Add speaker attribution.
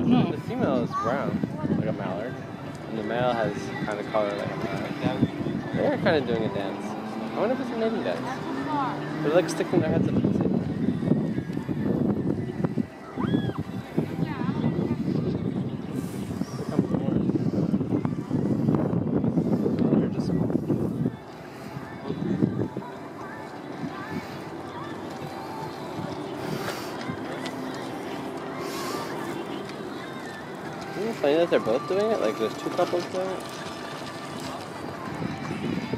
Speaker 1: No.
Speaker 2: The female is brown, like a mallard, and the male has kind of color like a mallard. They're kind of doing a dance. I wonder if it's a mating dance. They're like sticking their heads up at the same time. Here comes more. Oh, they're just... Isn't it funny that they're both doing it? Like there's two couples doing it?